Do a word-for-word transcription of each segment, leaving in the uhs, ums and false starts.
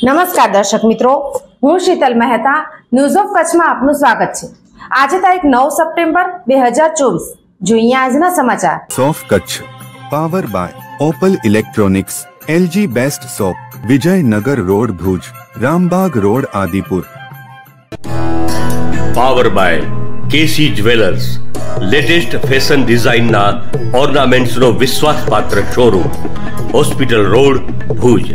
નમસ્કાર દર્શક મિત્રો, હું શીતલ મહેતા ન્યૂઝ ઓફ કચ્છમાં આપનું સ્વાગત છે। આજે તારીખ નવ સપ્ટેમ્બર બે હજાર ચોવીસ। જોઈએ આજના સમાચાર। સોફ Kutch power by Opal electronics, LG best shop, Vijaynagar road Bhuj, Rambag road Adipur. Power by KC jewellers, latest fashion ડિઝાઇનના ઓર્નામેન્ટ્સનો વિશ્વાસપાત્ર showroom, hospital road Bhuj.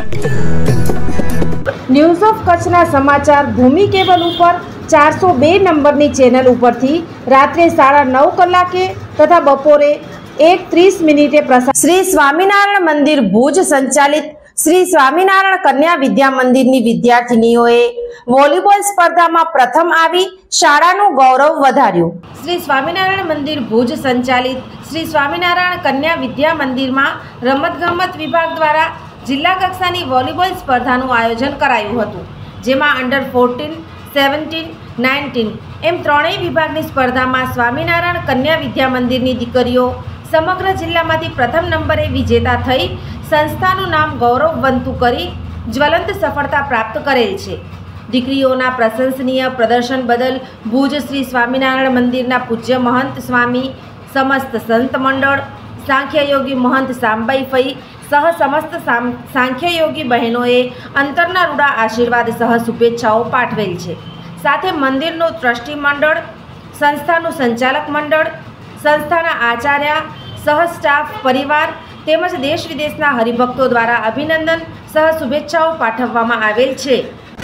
News of કચ્છના સમાચાર ભૂમિ કેબલ ઉપર ચારસો બે નંબરની ચેનલ ઉપરથી રાત્રે સાડા નવ કલાકે તથા બપોરે એક ત્રીસ મિનિટે પ્રસાર। શ્રી સ્વામિનારાયણ મંદિર ભુજ સંચાલિત શ્રી સ્વામિનારાયણ કન્યા વિદ્યા મંદિરની વિદ્યાર્થીનીઓએ વોલીબોલ સ્પર્ધામાં પ્રથમ આવી શાળાનું ગૌરવ વધાર્યું। શ્રી સ્વામિનારાયણ મંદિર ભુજ સંચાલિત શ્રી સ્વામિનારાયણ કન્યા વિદ્યા મંદિરમાં રમતગમત વિભાગ દ્વારા જિલ્લા કક્ષાની વોલીબોલ સ્પર્ધાનું આયોજન કરાયું હતું, જેમાં અંડર ફોર્ટીન, સેવન્ટીન, નાઇન્ટીન એમ ત્રણેય વિભાગની સ્પર્ધામાં સ્વામિનારાયણ કન્યા વિદ્યા મંદિરની દીકરીઓ સમગ્ર જિલ્લામાંથી પ્રથમ નંબરે વિજેતા થઈ સંસ્થાનું નામ ગૌરવવંતું કરી જ્વલંત સફળતા પ્રાપ્ત કરેલ છે। દીકરીઓના પ્રશંસનીય પ્રદર્શન બદલ ભુજ શ્રી સ્વામિનારાયણ મંદિરના પૂજ્ય મહંત સ્વામી, સમસ્ત સંત મંડળ, સાંખ્યયોગી મહંત સાંબાઈ ફઈ સહ સમસ્ત સાંખ્યયોગી બહેનોએ અંતરના રૂડા આશીર્વાદ સહ શુભેચ્છાઓ પાઠવેલ છે। સાથે મંદિરનું ટ્રસ્ટી મંડળ, સંસ્થાનું સંચાલક મંડળ, સંસ્થાના આચાર્ય સહ સ્ટાફ પરિવાર તેમજ દેશ વિદેશના હરિભક્તો દ્વારા અભિનંદન સહ શુભેચ્છાઓ પાઠવવામાં આવેલ છે।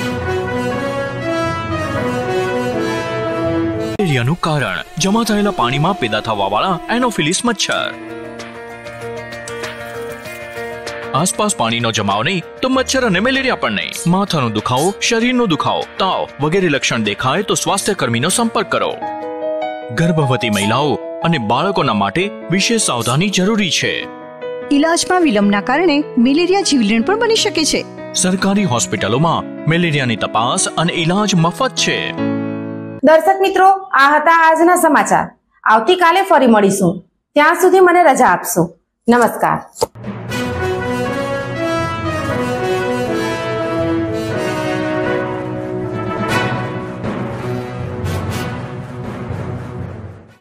મેલેરિયાનું કારણ જમા થયેલા પાણીમાં પેદા થવાવાળા એનોફિલિસ મચ્છર। આસપાસ પાણીનો જમાવ નહીં તો મચ્છર અને મેલેરિયા પણ નહીં। માથાનો દુખાવો, શરીરનો દુખાવો, તાવ વગેરે લક્ષણ દેખાય તો સ્વાસ્થ્ય કર્મીનો સંપર્ક કરો। ગર્ભવતી મહિલાઓ અને બાળકોના માટે વિશેષ સાવધાની જરૂરી છે। ઇલાજમાં વિલંબના કારણે મેલેરિયા જીવલેણ પણ બની શકે છે। સરકારી હોસ્પિટલોમાં મેલેરિયાની તપાસ અને ઇલાજ મફત છે। દર્શક મિત્રો, આ હતા આજના સમાચાર। આવતીકાલે ફરી મળીશું, ત્યાં સુધી મને રજા આપશો। નમસ્કાર।